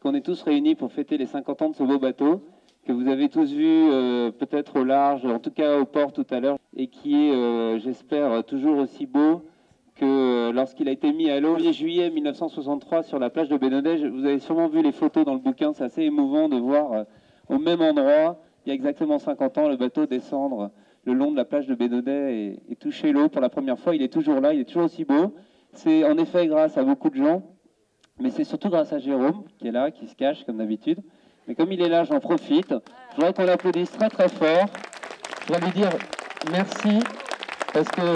qu'on est tous réunis pour fêter les 50 ans de ce beau bateau, que vous avez tous vu peut-être au large, en tout cas au port tout à l'heure, et qui est, j'espère, toujours aussi beau que lorsqu'il a été mis à l'eau le 1er juillet 1963 sur la plage de Bénodet. Vous avez sûrement vu les photos dans le bouquin, c'est assez émouvant de voir au même endroit, il y a exactement 50 ans, le bateau descendre le long de la plage de Bénodet et toucher l'eau pour la première fois. Il est toujours là, il est toujours aussi beau. C'est en effet grâce à beaucoup de gens, mais c'est surtout grâce à Jérôme qui est là, qui se cache comme d'habitude. Mais comme il est là, j'en profite. Je voudrais qu'on l'applaudisse très très fort. Je voudrais lui dire merci parce que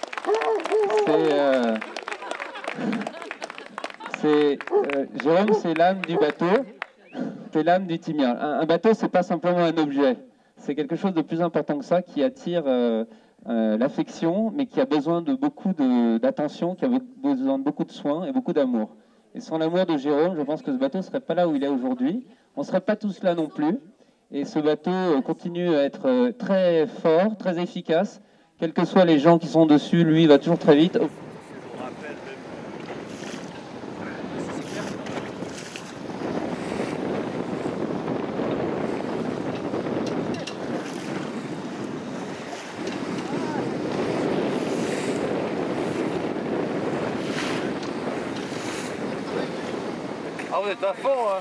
Jérôme, c'est l'âme du bateau, c'est l'âme du Tymien. Un bateau, c'est pas simplement un objet, c'est quelque chose de plus important que ça qui attire l'affection, mais qui a besoin de beaucoup d'attention, qui a besoin de beaucoup de soins et beaucoup d'amour. Et sans l'amour de Jérôme, je pense que ce bateau ne serait pas là où il est aujourd'hui. On ne serait pas tous là non plus. Et ce bateau continue à être très fort, très efficace. Quels que soient les gens qui sont dessus, lui, il va toujours très vite. Ah, vous êtes à fond, hein?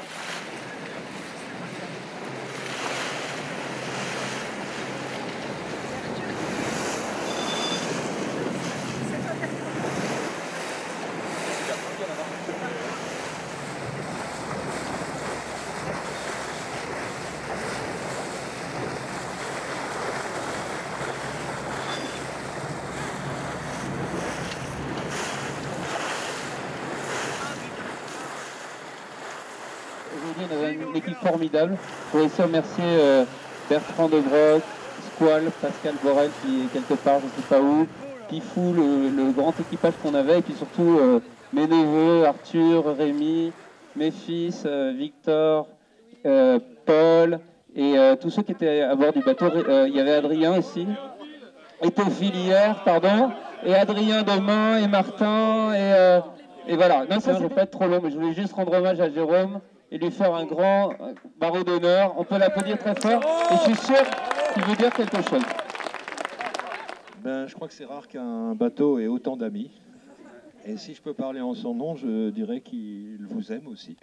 Aujourd'hui, on avait une équipe formidable. Je voudrais aussi remercier Bertrand Debroc, Squall, Pascal Borel qui est quelque part, je ne sais pas où, Pifou, le grand équipage qu'on avait, et puis surtout mes neveux, Arthur, Rémi, mes fils, Victor, Paul, et tous ceux qui étaient à bord du bateau. Il y avait Adrien aussi, et Théophile hier, pardon, et Adrien demain, et Martin, et voilà. Non, ça ne va pas être trop long, mais je voulais juste rendre hommage à Jérôme et lui faire un grand barreau d'honneur. On peut l'applaudir très fort, et je suis sûr qu'il veut dire quelque chose. Ben, je crois que c'est rare qu'un bateau ait autant d'amis. Et si je peux parler en son nom, je dirais qu'il vous aime aussi.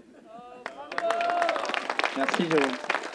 Merci Jérôme.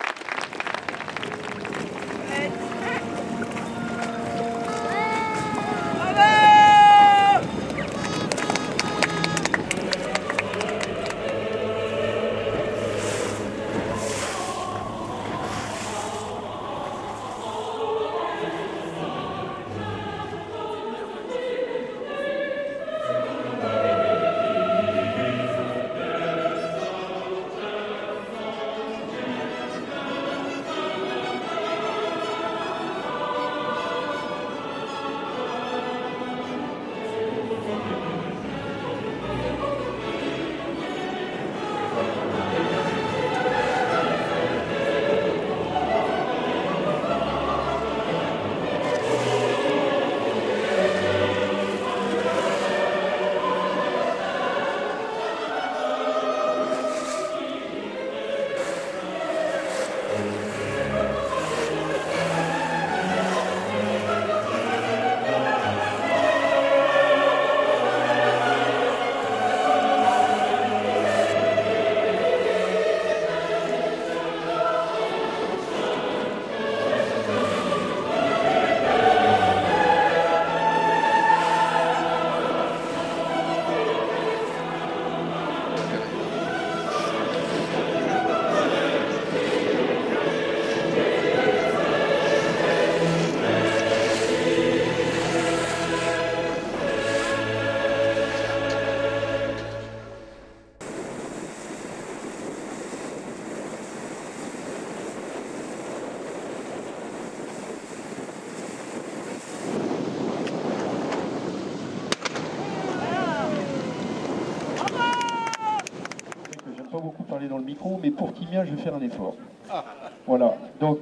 Pas beaucoup parler dans le micro, mais pour Tymien, je vais faire un effort. Voilà, donc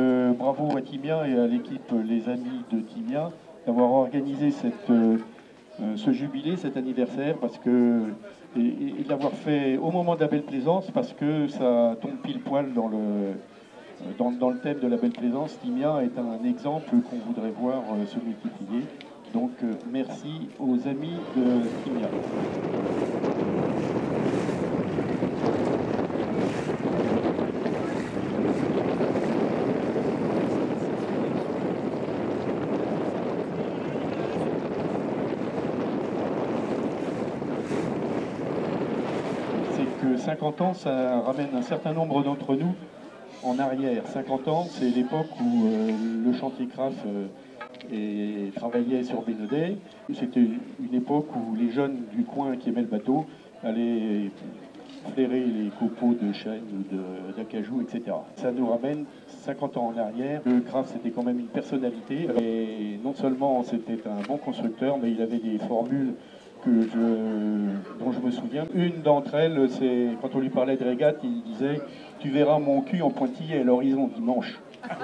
bravo à Tymien et à l'équipe Les Amis de Tymien d'avoir organisé ce jubilé, cet anniversaire, parce que et de l'avoir fait au moment de la Belle Plaisance, parce que ça tombe pile poil dans le thème de la Belle Plaisance. Timia est un exemple qu'on voudrait voir se multiplier. Donc merci aux amis de Timia. C'est que 50 ans, ça ramène un certain nombre d'entre nous en arrière. 50 ans, c'est l'époque où le chantier CRAF travaillait sur Bénodet. C'était une époque où les jeunes du coin qui aimaient le bateau allaient flairer les copeaux de chêne ou d'acajou, etc. Ça nous ramène 50 ans en arrière. Le CRAF, c'était quand même une personnalité. Et non seulement c'était un bon constructeur, mais il avait des formules dont je me souviens. Une d'entre elles, c'est quand on lui parlait de régate, il disait « Tu verras mon cul en pointillé à l'horizon dimanche ».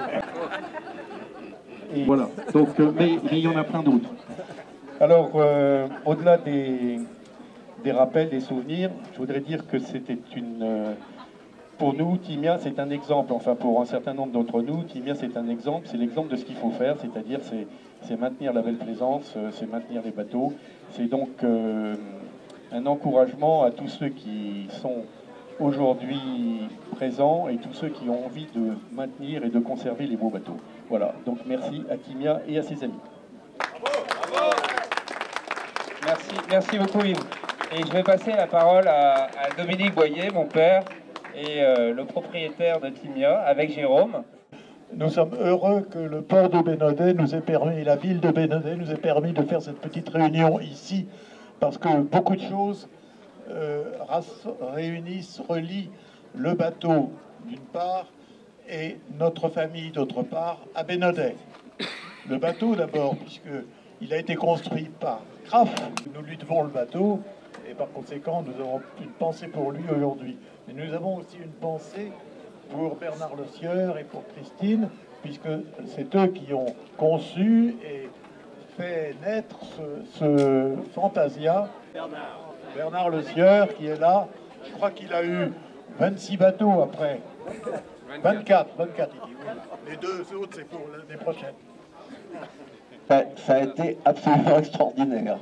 Et voilà, donc, mais il y en a plein d'autres. Alors, au-delà des rappels, des souvenirs, je voudrais dire que c'était pour nous, Timia, c'est un exemple. Enfin, pour un certain nombre d'entre nous, Timia, c'est un exemple. C'est l'exemple de ce qu'il faut faire, c'est-à-dire c'est maintenir la Belle Plaisance, c'est maintenir les bateaux. C'est donc un encouragement à tous ceux qui sont aujourd'hui présents et tous ceux qui ont envie de maintenir et de conserver les beaux bateaux. Voilà, donc merci à Timia et à ses amis. Bravo. Merci beaucoup Yves. Et je vais passer la parole à Dominique Boyer, mon père, et le propriétaire de Timia, avec Jérôme. Nous sommes heureux que le port de Bénodet nous ait permis, la ville de Bénodet nous ait permis de faire cette petite réunion ici, parce que beaucoup de choses réunissent, relient le bateau d'une part et notre famille d'autre part à Bénodet. Le bateau d'abord, puisqu'il a été construit par CRAF, nous lui devons le bateau et par conséquent nous avons une pensée pour lui aujourd'hui. Mais nous avons aussi une pensée pour Bernard Le Sieur et pour Christine, puisque c'est eux qui ont conçu et fait naître ce Fantasia. Bernard Le Sieur qui est là, je crois qu'il a eu 26 bateaux après. 24 il dit, oui. Les deux autres, c'est pour l'année prochaine. Ça a été absolument extraordinaire.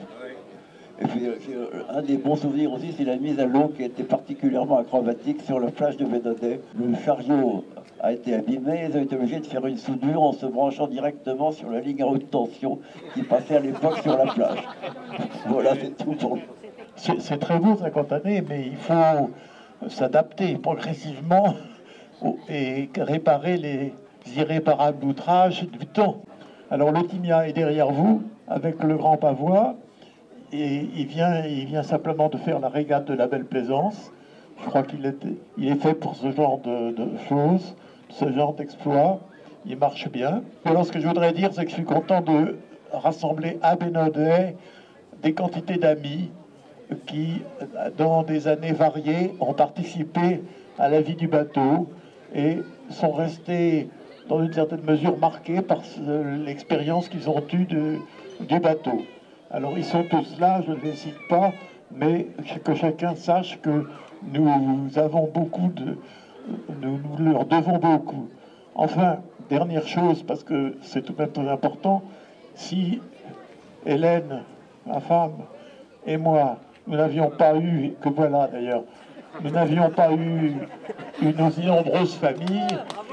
Et puis, un des bons souvenirs aussi, c'est la mise à l'eau qui était particulièrement acrobatique sur le plage de Bénodet. Le chariot a été abîmé, ils ont été obligés de faire une soudure en se branchant directement sur la ligne à haute tension qui passait à l'époque sur la plage. Voilà, c'est tout pour nous. C'est très beau, 50 années, mais il faut s'adapter progressivement et réparer les irréparables outrages du temps. Alors le Timia est derrière vous, avec le grand pavois, et il vient simplement de faire la régate de la Belle Plaisance. Je crois qu'il est fait pour ce genre de choses, ce genre d'exploit. Il marche bien. Alors ce que je voudrais dire, c'est que je suis content de rassembler à Bénodet des quantités d'amis qui, dans des années variées, ont participé à la vie du bateau et sont restés, dans une certaine mesure, marqués par l'expérience qu'ils ont eue du bateau. Alors ils sont tous là, je ne les cite pas, mais que chacun sache que nous avons beaucoup nous leur devons beaucoup. Enfin, dernière chose, parce que c'est tout de même très important, si Hélène, ma femme, et moi, nous n'avions pas eu, que voilà d'ailleurs, nous n'avions pas eu une aussi nombreuse famille,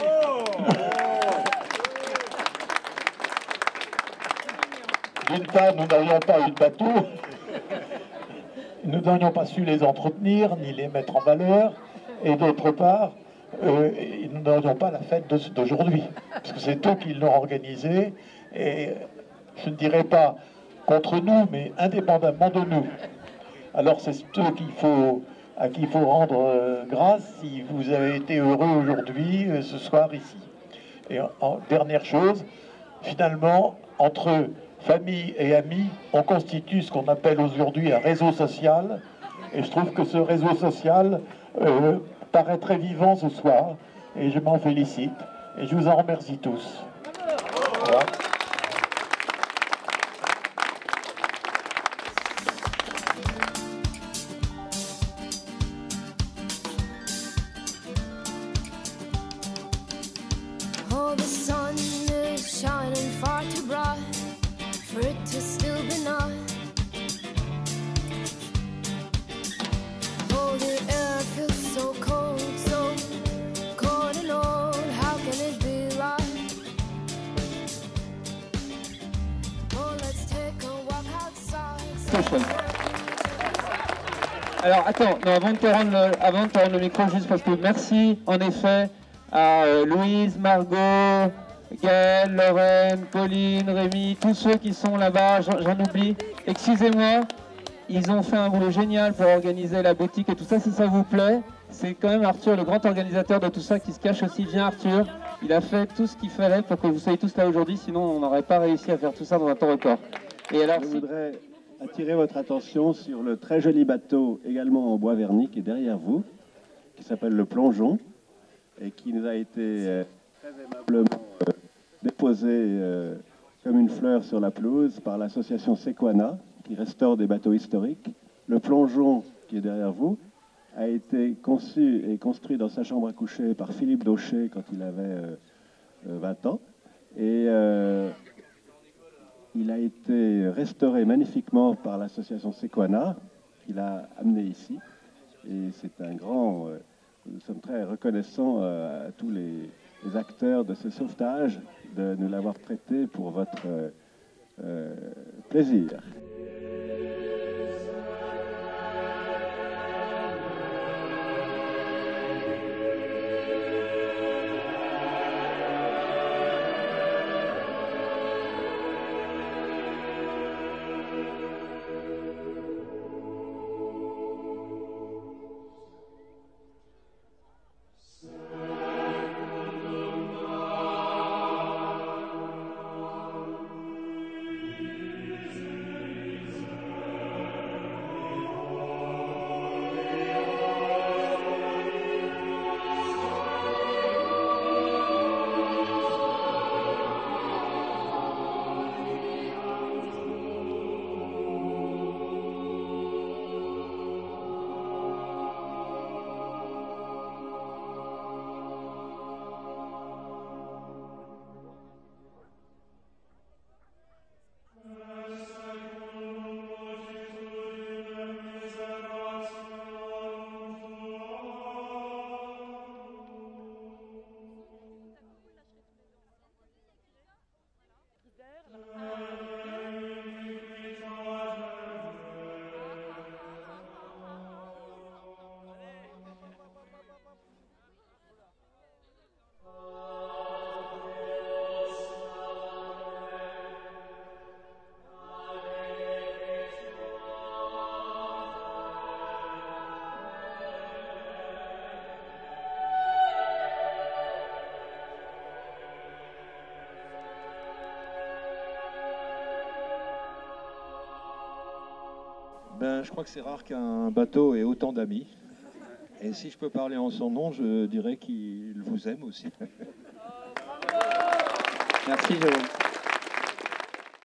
d'une part, nous n'avions pas eu de bateau, nous n'aurions pas su les entretenir, ni les mettre en valeur, et d'autre part, nous n'aurions pas la fête d'aujourd'hui, parce que c'est eux qui l'ont organisée, et je ne dirais pas contre nous, mais indépendamment de nous. Alors c'est eux à qui il faut rendre grâce si vous avez été heureux aujourd'hui, ce soir ici. Et dernière chose, finalement, entre famille et amis, on constitue ce qu'on appelle aujourd'hui un réseau social. Et je trouve que ce réseau social paraît très vivant ce soir. Et je m'en félicite. Et je vous en remercie tous. Voilà. to still be not. Oh, the air feels so cold and old. How can it be like? Oh, let's take a walk outside. Alors attends, non, avant de te rendre le micro, juste parce que merci en effet à Louise, Margot, Gaëlle, Lorraine, Pauline, Rémi, tous ceux qui sont là-bas, j'en oublie. Excusez-moi, ils ont fait un boulot génial pour organiser la boutique et tout ça, si ça vous plaît. C'est quand même Arthur, le grand organisateur de tout ça, qui se cache aussi. Viens Arthur, il a fait tout ce qu'il fallait pour que vous soyez tous là aujourd'hui, sinon on n'aurait pas réussi à faire tout ça dans un temps record. Et alors, je voudrais attirer votre attention sur le très joli bateau, également en bois verni, qui est derrière vous, qui s'appelle le Plongeon, et qui nous a été très aimablement déposé comme une fleur sur la pelouse par l'association Sequana, qui restaure des bateaux historiques. Le Plongeon, qui est derrière vous, a été conçu et construit dans sa chambre à coucher par Philippe Daucher quand il avait 20 ans. Et il a été restauré magnifiquement par l'association Sequana, qui l'a amené ici. Et c'est un grand... nous sommes très reconnaissants à tous les acteurs de ce sauvetage de nous l'avoir prêté pour votre plaisir. Ben, je crois que c'est rare qu'un bateau ait autant d'amis. Et si je peux parler en son nom, je dirais qu'il vous aime aussi. Merci Jérôme.